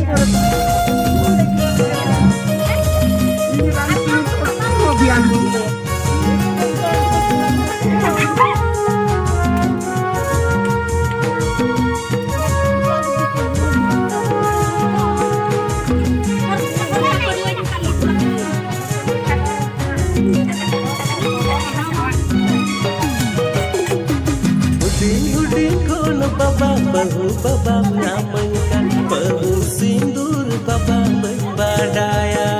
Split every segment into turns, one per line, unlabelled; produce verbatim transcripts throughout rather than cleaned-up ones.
Bahu baba mengamankan bahu sindur baba berbadaya.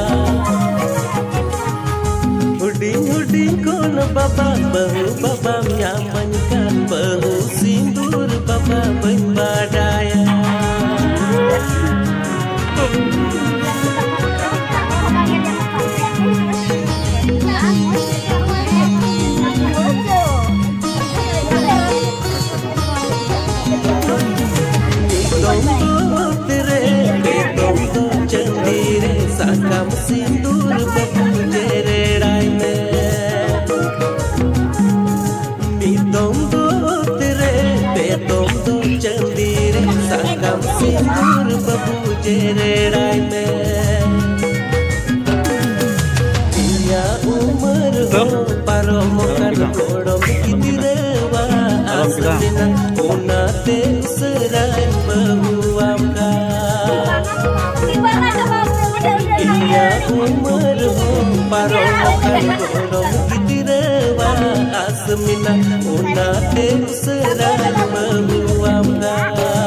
Huding-huding kono baba bahu baba mengamankan bahu sindur baba berbadaya. Sakam sindur babu jererai me mi dom do tere be dom do chandire sakam sindur babu jererai me ya umar ho paromokan kodom kidirewa asmina unate serai babu amka ya umar ho paromokan kodom kidirewa asmina unate serai babu amka.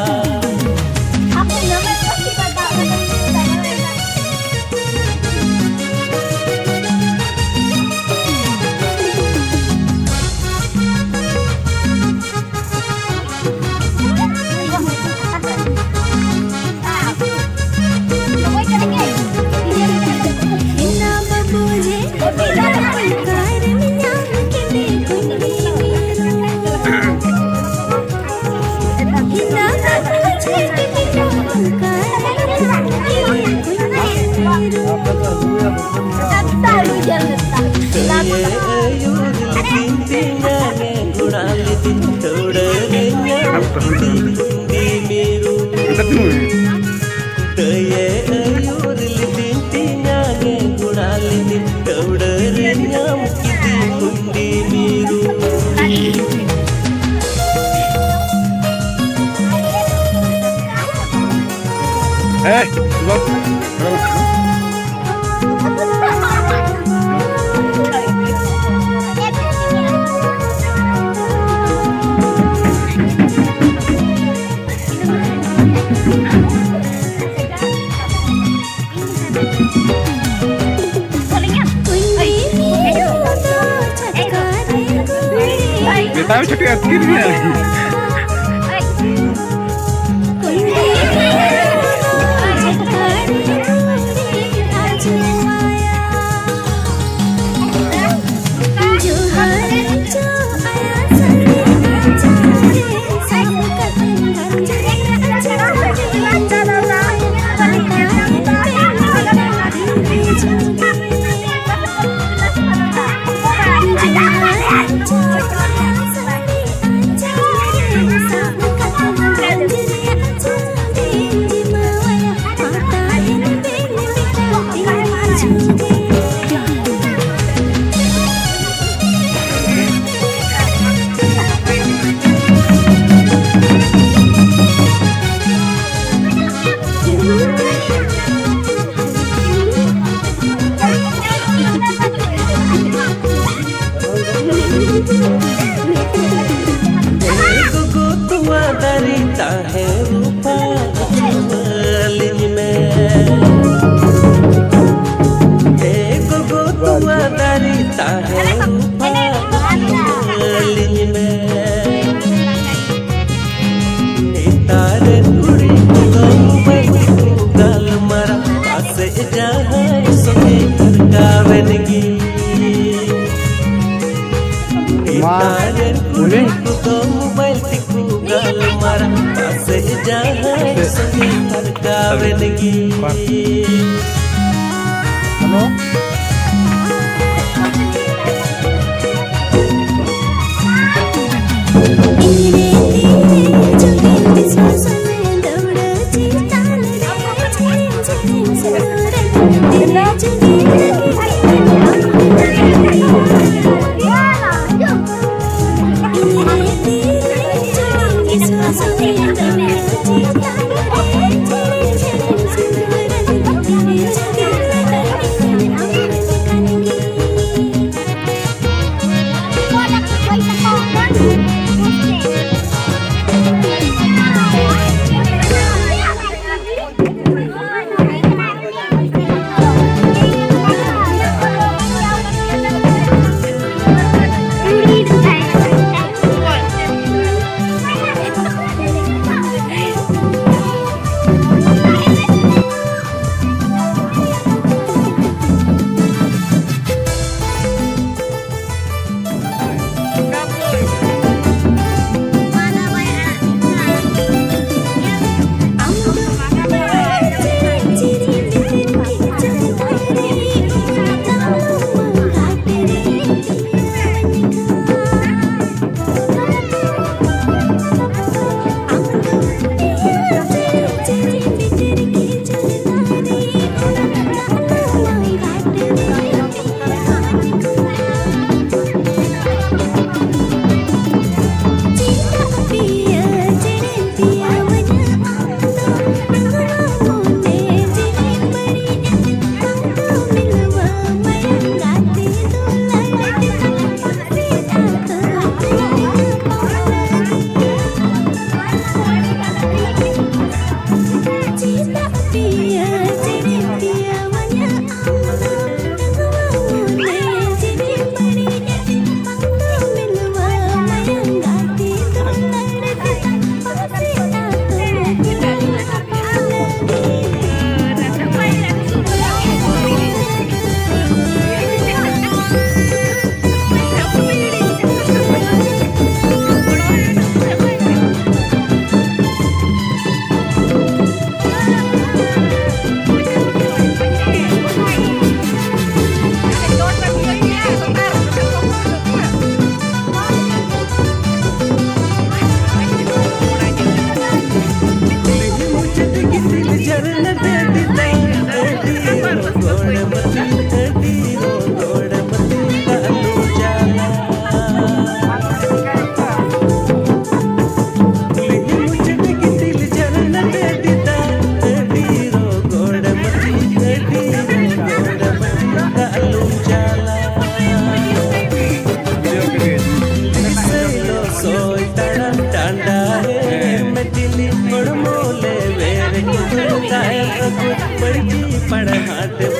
Eh, look. Kita cek akhirnya.
Ini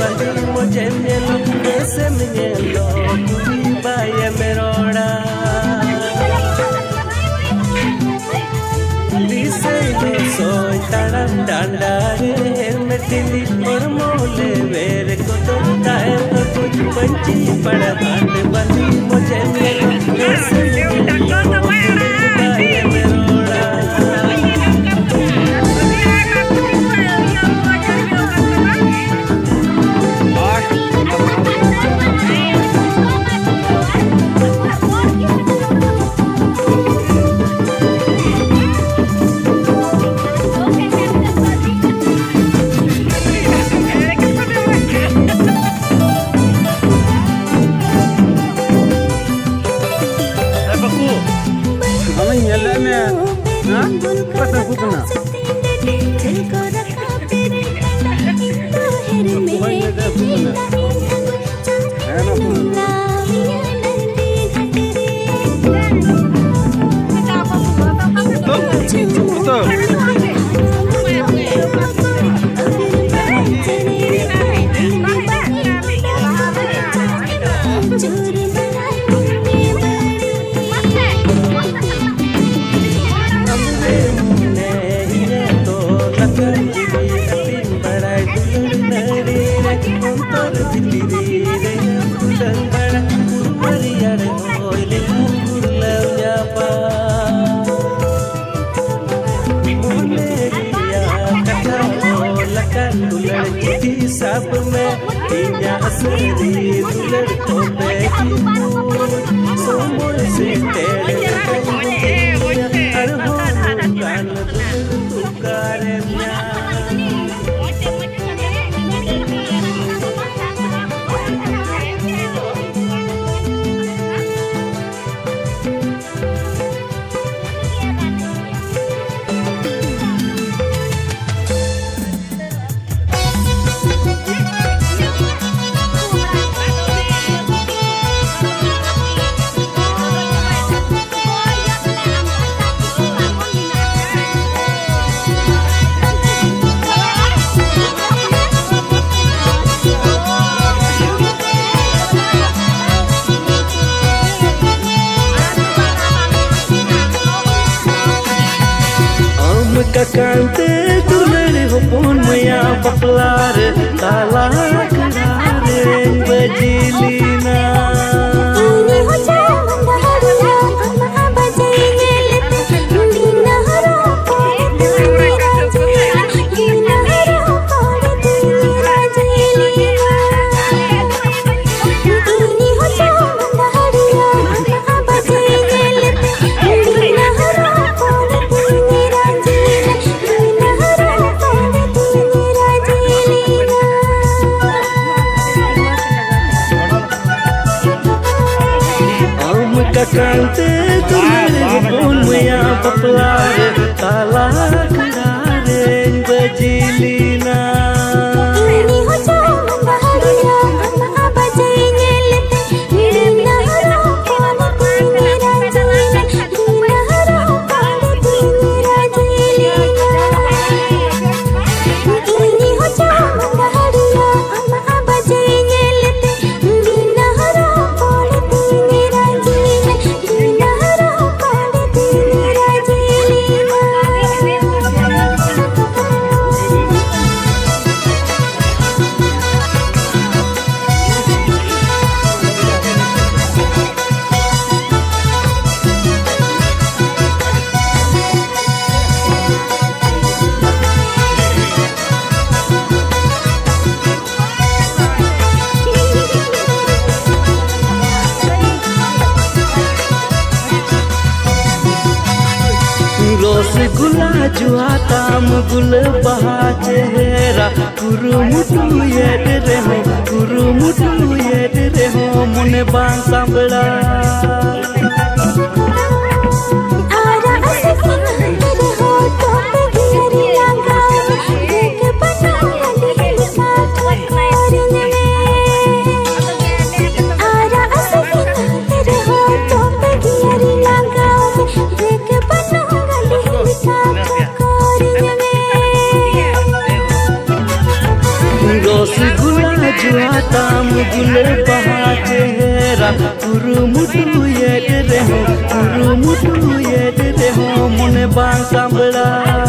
bali mojenelo semenyelo baye meroda dice no soy tan dandare metili por mole ver ko to tae to kuch panchi pada band bali mojenelo semenyelo baye meroda सब में पिया असली दुलर को बेटी सोमों से तेरे हर हो गान पुकारे kakante duler hopon maya paplar kala karare bajilina ini ho jamanda hariya amma bajilele dina haro pore rajilina dina haro pore rajilina ini ho jamanda hariya amma bajilele dina haro pore kakante duler hopon maya paplar kala karare bajilina ini ho jamanda hariya amma bajilele dina haro pore rajilina dina haro pore rajilina ini ho jamanda hariya amma bajilele dina haro pore rasgulla जुआताम गुल बहा चेहरा कुरुमुटु येड रे हो कुरुमुटु येड रे हो मुने बां सांबड़ा आरा असकी तेरे हो तो पे गिरी लगा देख बना दिल साथ करने में आरा असकी तेरे हो तो पे गिरी लगा देख बना रसगुल्ला गुलर बहा चेहरा कुरुमुटु ये रे हो कुरुमुटु ये रे हो मने बांग सांबड़ा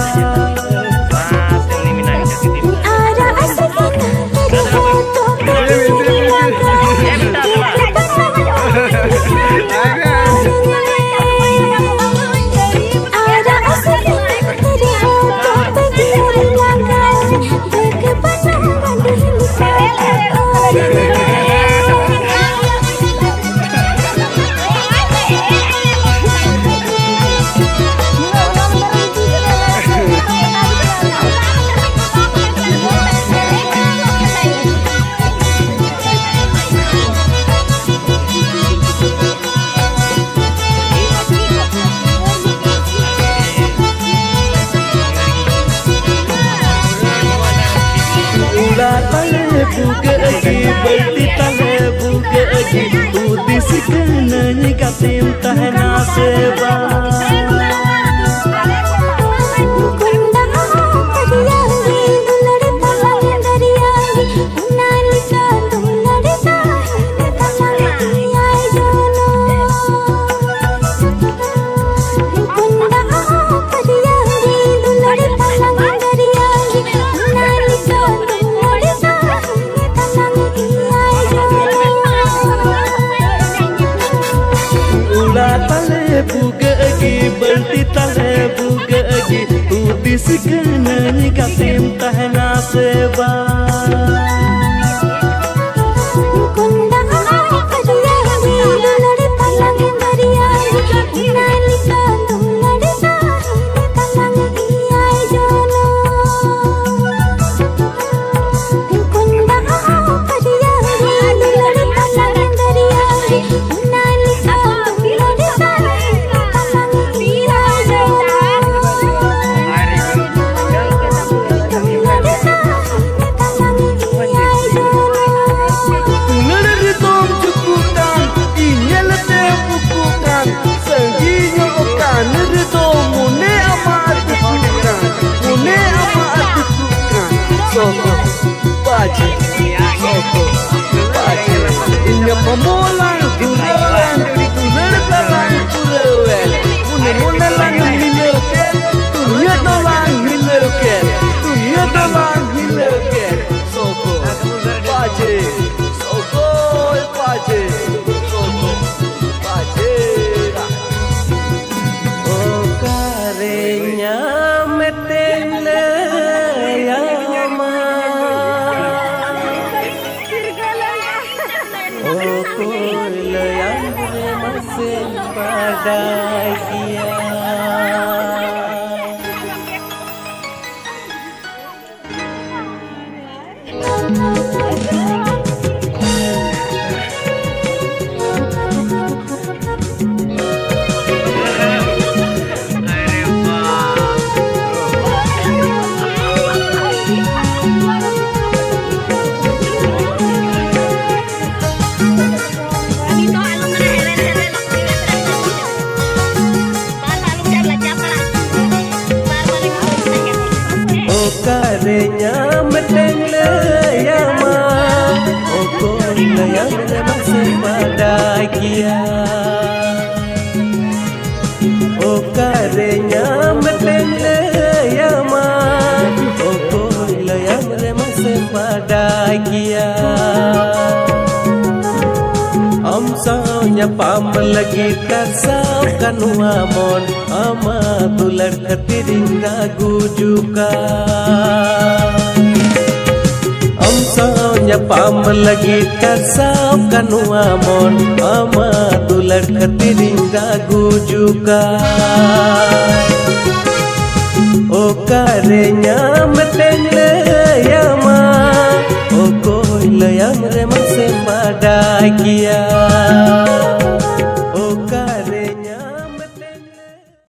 buka lagi berarti tale buka lagi putih sekenanya katim tahan naseba buka lagi berarti tale buka lagi putih sekenanya katim tahan naseba Pemulang kurewan, kuler talang kurewan, mune mune lang hileken, dunia talang hileken, dunia talang hileken. Soko, paje, soko, paje, soko, paje. Oh karenya metele ya ma. Oh kola yang masih pada dia karenya metele ya ma oh kola yang masih pada kia oh karenya metele ya ma oh kola yang masih pada kia amsanya pam lagi kasau kanua mon ama tular ketiringa gujuka amsanya pam lagi kasau kanua mon ama tular ketiringa gujuka oh karenya metele ya ma oh kola yang masih pada kia